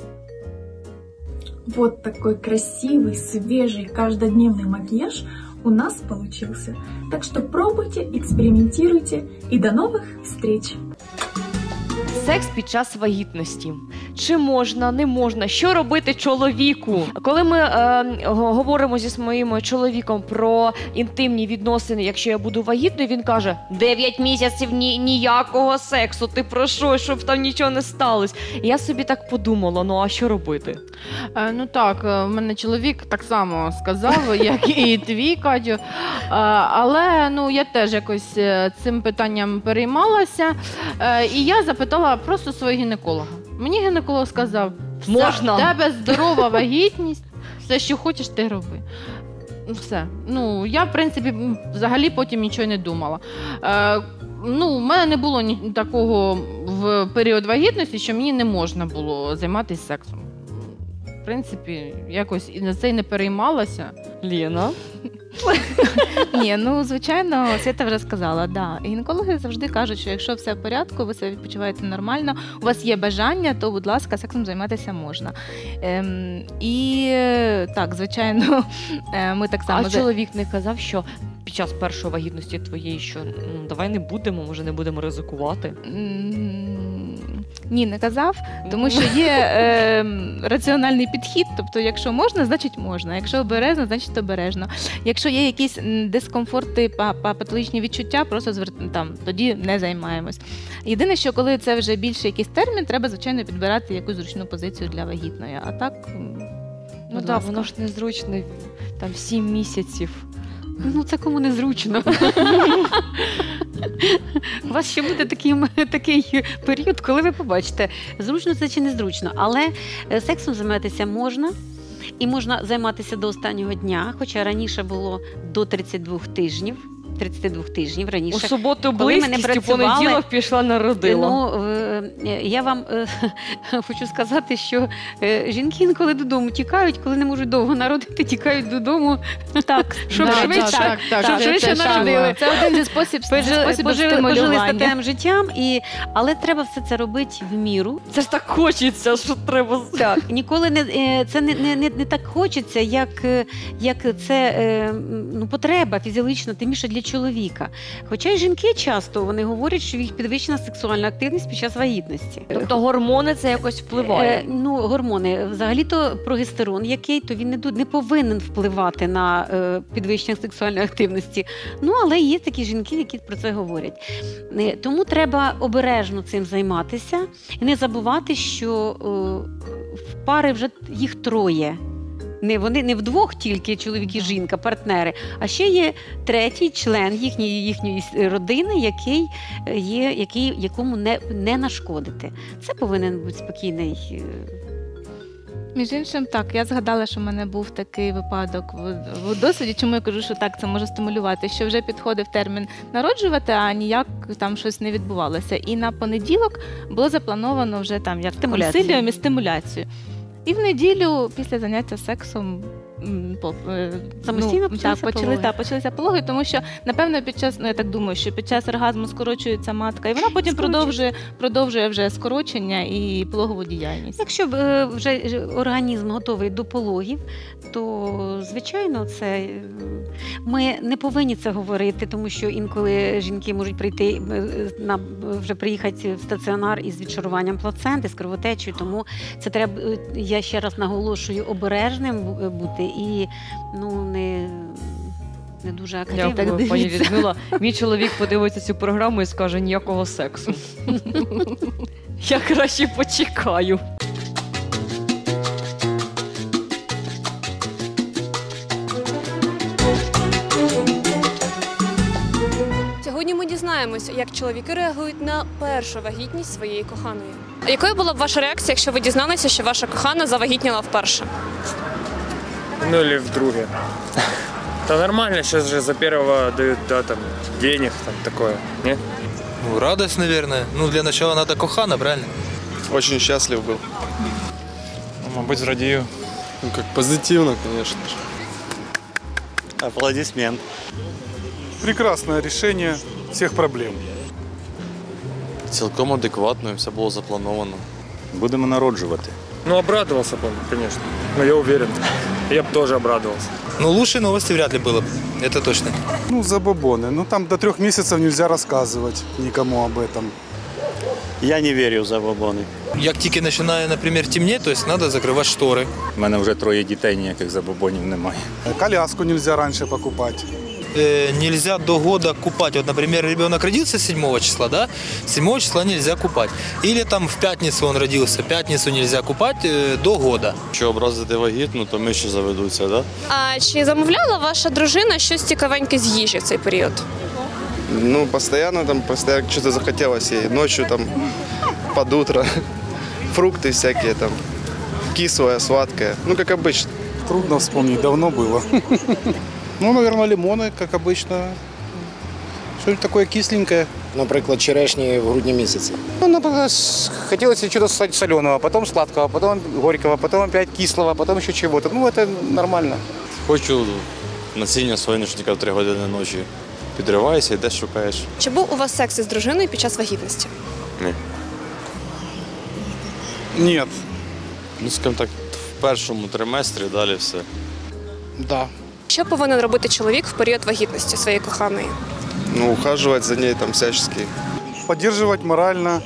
Вот такой красивый, свежий, каждодневный макияж у нас получился. Так что пробуйте, экспериментируйте и до новых встреч! Секс під час вагітності. Чи можна, не можна? Що робити чоловіку? Коли ми говоримо зі моїм чоловіком про інтимні відносини, якщо я буду вагітною, він каже: 9 місяців ніякого сексу, ти про що, щоб там нічого не сталося? І я собі так подумала, ну а що робити? Ну так, в мене чоловік так само сказав, як і твій, Катю. Але ну, я теж якось цим питанням переймалася. І я запитала просто свого гінеколога. Мені гінеколог сказав: можна. В тебе здорова вагітність, все, що хочеш, ти роби. Все. Ну, я, в принципі, взагалі потім нічого не думала. Ну, в мене не було такого в період вагітності, що мені не можна було займатися сексом. В принципі, якось і на це й не переймалася. Лена? Ні, ну, звичайно, Свята вже сказала, да. Гінекологи завжди кажуть, що якщо все в порядку, ви себе відпочиваєте нормально, у вас є бажання, то, будь ласка, сексом займатися можна. І так, звичайно, ми так само... А чоловік не казав, що під час першої вагітності твоєї, що ну, давай не будемо, може не будемо ризикувати? Ні, не казав, тому що є раціональний підхід, тобто якщо можна, значить можна, якщо обережно, значить обережно. Якщо є якісь дискомфорти, патологічні відчуття, просто тоді не займаємось. Єдине, що коли це вже більше якийсь термін, треба, звичайно, підбирати якусь зручну позицію для вагітної, а так, ну так, воно ж незручно, там 7 місяців. Ну, це кому не зручно. У вас ще буде такий період, коли ви побачите, зручно це чи незручно. Але сексом займатися можна. І можна займатися до останнього дня, хоча раніше було до 32 тижнів раніше. У суботу близькість, у понеділок пішла народила. Ну, я вам хочу сказати, що жінки інколи додому тікають, коли не можуть довго народити, тікають додому, щоб швидше народили. Це один зі способів стимулювання. Пожили статевим життям, але треба все це робити в міру. Це ж так хочеться, що треба... Так, ніколи це не так хочеться, як це потреба фізіологічна, тим більше для чоловіка. Хоча й жінки часто вони говорять, що в їх підвищена сексуальна активність під час вагітності. Тобто гормони це якось впливає? Гормони. Взагалі-то прогестерон який, то він не повинен впливати на підвищення сексуальної активності. Але є такі жінки, які про це говорять. Тому треба обережно цим займатися і не забувати, що в пари вже їх троє. Вони не вдвох тільки чоловік і жінка, партнери, а ще є третій член їхньої родини, якому не нашкодити. Це повинен бути спокійний. Між іншим, так, я згадала, що в мене був такий випадок в досвіді, чому я кажу, що так, це може стимулювати, що вже підходив термін народжувати, а ніяк там щось не відбувалося. І на понеділок було заплановано вже там як консиліум і стимуляцію. І в неділю після заняття сексом самостійно почалися пологи, тому що, напевно, я так думаю, що під час оргазму скорочується матка, і вона потім продовжує вже скорочення і пологову діяльність. Якщо вже організм готовий до пологів, то, звичайно, ми не повинні це говорити, тому що інколи жінки можуть вже приїхати в стаціонар із відшаруванням плаценти, з кровотечею, тому це треба, я ще раз наголошую, обережним бути і не дуже активно. Дякую, пані Людмила. Мій чоловік подивиться цю програму і скаже: ніякого сексу. Я краще почекаю. Сьогодні ми дізнаємося, як чоловіки реагують на першу вагітність своєї коханої. А якою була б ваша реакція, якщо ви дізналися, що ваша кохана завагітніла вперше? Или вдруге. Да нормально, сейчас же за первого дают, денег, такое, не? Радость, наверное. Для начала надо кохана, правильно? Очень счастлив был. Мабуть, зрадію. Как позитивно, конечно же. Аплодисмент. Прекрасное решение всех проблем. Цілком адекватно, і все було заплановано. Будемо народжувати. Обрадовался бы, конечно. Я уверен. Я бы тоже обрадовался. Лучшей новости вряд ли было бы. Это точно. Забобоны. Там до 3 месяцев нельзя рассказывать никому об этом. Я не верю в забобони. Як тільки починає, наприклад, темніти, то есть надо закривати штори. У мене вже 3 дітей, ніяких забобонів немає. Коляску нельзя раньше покупать. Нельзя до года купать. Вот, например, ребенок родился 7 числа, да? 7 числа нельзя купать. Или там в пятницу он родился, пятницу нельзя купать до года. Якщо образити вагітну, то миші заведуться, да? А чи замовляла ваша дружина щось цікавеньке з їжі в цей період? Постоянно что-то захотелось ей. Ночью под утро фрукты всякие кислое, сладкое. Как обычно. Трудно вспомнить, давно было. Наверное, лимоны, как обычно. Что-нибудь такое кисленькое. Наприклад, черешні в грудні місяці. Хотелось чего-то соленого, потом сладкого, потом горького, потом опять кислого, потом еще чего-то. Это нормально. Хочу насіння соняшника в 3 години ночі. Підриваєшся і десь шукаєш. Чи був у вас секс із дружиною під час вагітності? Ні. Нет. Скажімо так, в першому триместрі, далі все. Да. Що повинен робити чоловік в період вагітності своєї коханої? Ухаживать за ней всячески. Поддерживать морально.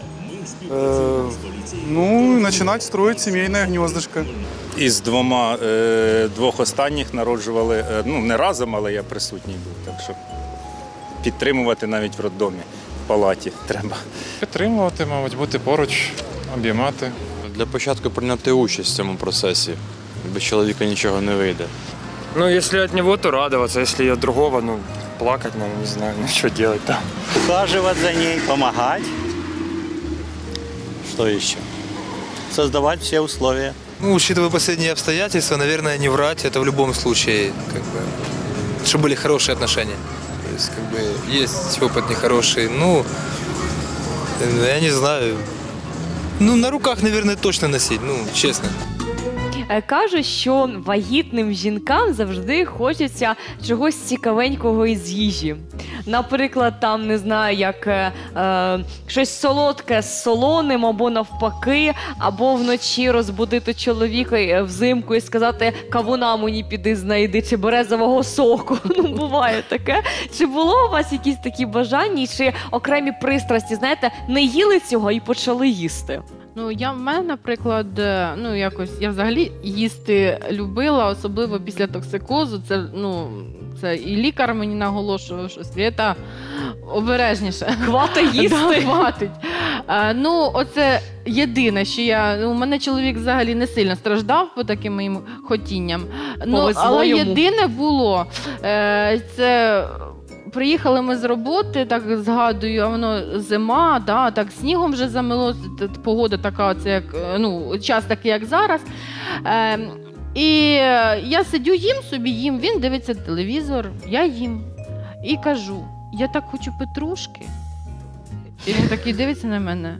И начинать строить семейное гнездышко. Із 2 останніх народжували, не разом, але я присутній був. Так що підтримувати навіть в роддомі, в палаті треба. Підтримувати, мабуть, бути поруч, обіймати. Для початку прийняти участь в цьому процесі. Без чоловіка нічого не вийде. Если от него, то радоваться. Если от другого, плакать, не знаю, что делать там. Ухаживать за ней, помогать. Что еще? Создавать все условия. Учитывая последние обстоятельства, наверное, не врать, это в любом случае, чтобы были хорошие отношения. То есть, есть опыт нехороший. Я не знаю. На руках, наверное, точно носить, честно. Кажуть, що вагітним жінкам завжди хочеться чогось цікавенького із їжі. Наприклад, там, не знаю, як щось солодке з солоним, або навпаки, або вночі розбудити чоловіка взимку і сказати: кавуна мені піди знайди, чи березового соку. Ну, буває таке. Чи було у вас якісь такі бажання, чи окремі пристрасті, знаєте, не їли цього і почали їсти? Ну, в мене, наприклад, я взагалі їсти любила, особливо після токсикозу. Це і лікар мені наголошував, що Свєта, обережніше. Хватить їсти. Хватить. Оце єдине, що у мене чоловік взагалі не сильно страждав по таким моїм хотінням. Але єдине було, це... Приїхали ми з роботи, так згадую, а воно зима, так снігом вже замило, погода така, це як, час такий, як зараз. І я сидю, їм, він дивиться телевізор, я їм. І кажу: я так хочу петрушки. І він такий дивиться на мене,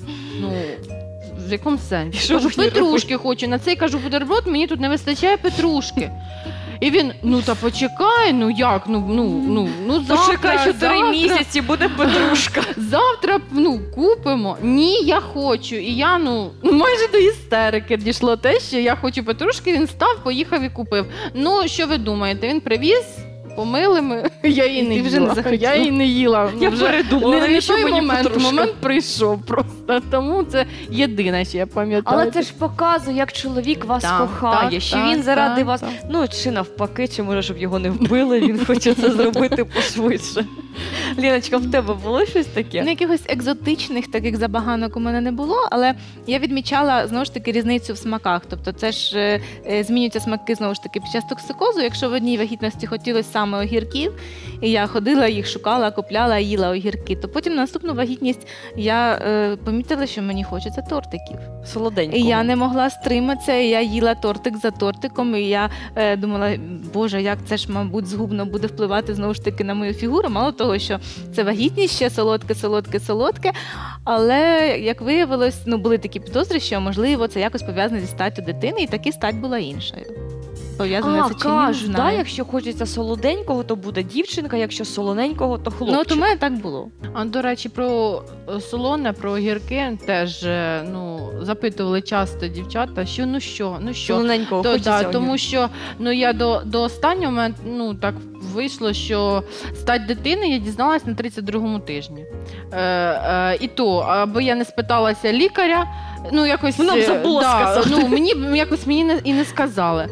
в якому сенсі? Кажу, петрушки хочу, на цей, кажу, бутерброд, мені тут не вистачає петрушки. І він: та почекай, як, завтра. Почекай, 4 місяці, буде петрушка. Завтра, купимо. Ні, я хочу. І я, майже до істерики дійшло те, що я хочу петрушки, він став, поїхав і купив. Що ви думаєте, він привіз, помили ми, я її не їла. Я її не їла. Я передумала, навіщо мені петрушка? Момент прийшов просто, тому це єдине, що я пам'ятаю. Але це ж показує, як чоловік вас кохає, що він заради вас, чи навпаки, чи може, щоб його не вбили, він хоче це зробити пошвидше. Ліночка, в тебе було щось таке? Якихось екзотичних таких забаганок у мене не було, але я відмічала, знову ж таки, різницю в смаках. Тобто це ж змінюються смаки, знову ж таки, під час токсикозу. Якщо в одній вагітності хотілося саме огірків, і я ходила, їх шукала, купляла, їла огірки, то потім на наступну вагітність я помітила, що мені хочеться тортиків. Солоденького. І я не могла стриматися, і я їла тортик за тортиком, і я думала: боже, як це ж, мабуть, згубно буде впливати, знову ж таки, на мою фігуру. Мало того, що це вагітність, ще солодке, але, як виявилось, були такі підозри, що, можливо, це якось пов'язане зі статтю дитини, і таки стать була іншою. Пов'язане це чи ні, не знаю. Якщо хочеться солоденького, то буде дівчинка, якщо солоненького, то хлопчик. От у мене так було. А, до речі, про солоне, про огірки теж, запитували часто дівчата, що. Солоненького хочеться. Тому що, я до останнього моменту, так вийшло, що стать дитини я дізналась на 32-му тижні. І то, або я не спиталася лікаря, якось... Вона б забула сказати. Мені і не сказали.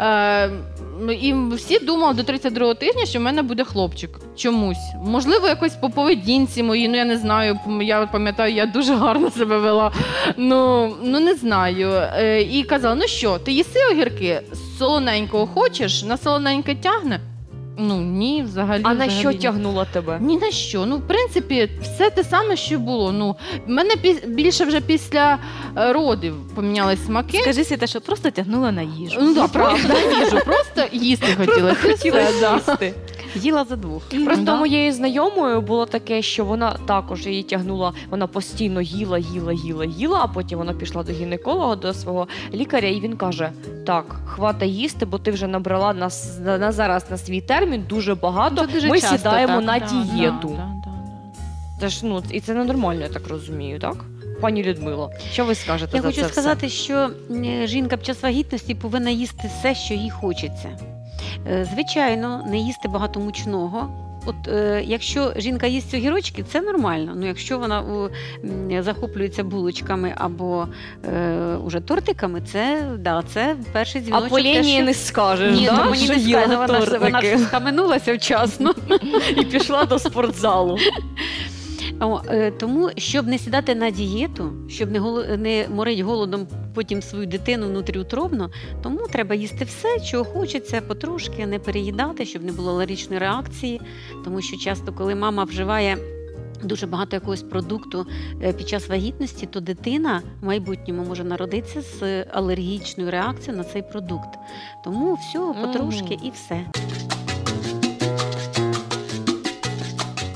І всі думали до 32-го тижня, що в мене буде хлопчик. Чомусь. Можливо, якось по поведінці моїй, я не знаю, я пам'ятаю, я дуже гарно себе вела. Не знаю. І казали: ти їси огірки, солоненького хочеш, на солоненьке тягне? Ні, взагалі. А на що тягнуло тебе? Ні на що. В принципі, все те саме, що було. В мене більше вже після родів помінялись смаки. Скажи, Світа, що просто тягнула на їжу. Просто на їжу, просто їсти хотіла. їсти. Їла за двох. Просто моєю знайомою було таке, що вона також її тягнула, вона постійно їла, а потім вона пішла до гінеколога, до свого лікаря, і він каже: так, хвата їсти, бо ти вже набрала на зараз на свій термін дуже багато, ми сідаємо на дієту. Це ж, і це ненормально, я так розумію, так? Пані Людмило, що ви скажете за це все? Я хочу сказати, що жінка під час вагітності повинна їсти все, що їй хочеться. Звичайно, не їсти багато мучного. Якщо жінка їсть огірочки, це нормально. Якщо вона захоплюється булочками або уже тортиками, це перший дзвіночок. А по лінії не скажеш, ні, мені що не їла скаже, вона ж схаменулася вчасно і пішла до спортзалу. Тому, щоб не сідати на дієту, щоб не морити голодом потім свою дитину внутріутробно, тому треба їсти все, чого хочеться, потрошки, не переїдати, щоб не було алергічної реакції. Тому що часто, коли мама вживає дуже багато якогось продукту під час вагітності, то дитина в майбутньому може народитися з алергічною реакцією на цей продукт. Тому все, потрошки і все.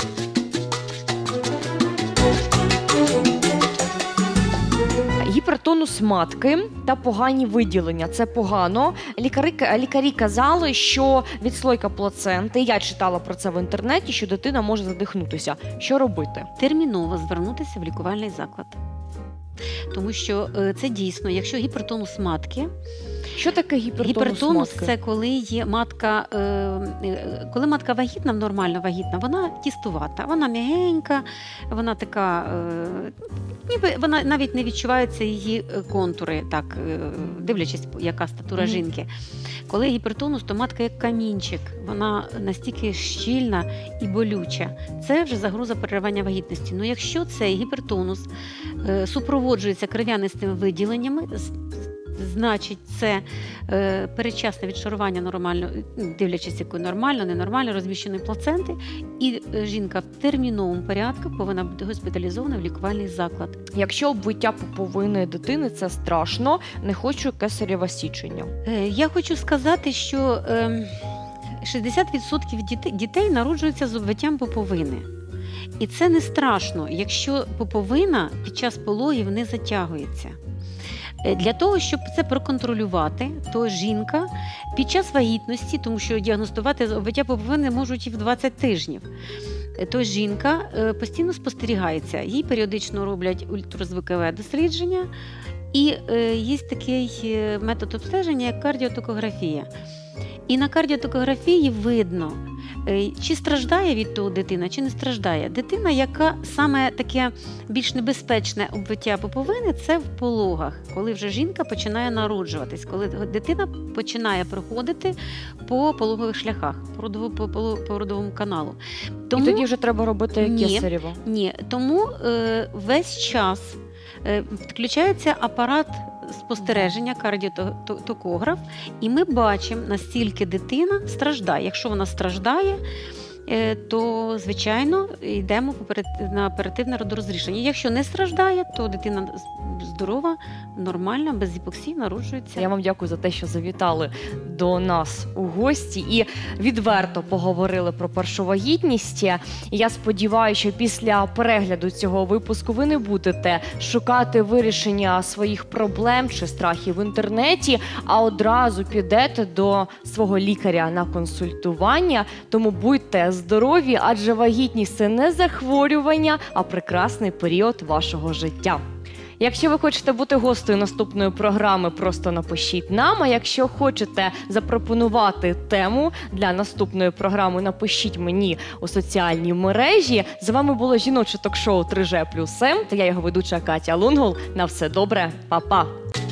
Гіпертонус гіпертонус матки та погані виділення. Це погано. Лікарі казали, що відслойка плаценти, я читала про це в інтернеті, що дитина може задихнутися. Що робити? Терміново звернутися в лікувальний заклад. Тому що це дійсно, якщо гіпертонус матки. Що таке гіпертонус Гіпертонус матки? – це коли є матка, коли матка вагітна, нормально вагітна, вона тістувата, вона м'ягенька, вона така, ніби вона навіть не відчуваються її контури, так, дивлячись, яка статура жінки. Коли гіпертонус, то матка як камінчик, вона настільки щільна і болюча. Це вже загроза переривання вагітності. Ну, якщо цей гіпертонус супроводжується кров'янистими виділеннями, значить, це передчасне відшарування нормально, дивлячись, якої нормально, ненормально розміщеної плаценти, і жінка в терміновому порядку повинна бути госпіталізована в лікувальний заклад. Якщо обвиття пуповини дитини, це страшно, не хочу кесарєва січення. Я хочу сказати, що 60% дітей народжуються з обвиттям пуповини. І це не страшно, якщо пуповина під час пологів не затягується. Для того, щоб це проконтролювати, то жінка під час вагітності, тому що діагностувати обвиття пуповини можуть і в 20 тижнів, то жінка постійно спостерігається. Їй періодично роблять ультразвукове дослідження, і є такий метод обстеження, як кардіотокографія. І на кардіотокографії видно, чи страждає від того дитина, чи не страждає. Дитина, яка саме таке більш небезпечне обвиття пуповини, це в пологах, коли вже жінка починає народжуватись, коли дитина починає проходити по пологових шляхах, по родовому каналу. Тому... І тоді вже треба робити кесарєво? Ні, тому весь час включається апарат спостереження, кардіотокограф, і ми бачимо, наскільки дитина страждає. Якщо вона страждає, то, звичайно, йдемо на оперативне родорозрішення. Якщо не страждає, то дитина здорова, нормальна, без гіпоксії народжується. Я вам дякую за те, що завітали до нас у гості і відверто поговорили про першу вагітність. Я сподіваюся, що після перегляду цього випуску ви не будете шукати вирішення своїх проблем чи страхів в інтернеті, а одразу підете до свого лікаря на консультування. Тому будьте здорові, адже вагітність – це не захворювання, а прекрасний період вашого життя. Якщо ви хочете бути гостею наступної програми, просто напишіть нам. А якщо хочете запропонувати тему для наступної програми, напишіть мені у соціальній мережі. З вами було жіноче ток-шоу 3G+М та я його ведуча Катя Лунгол. На все добре, па-па!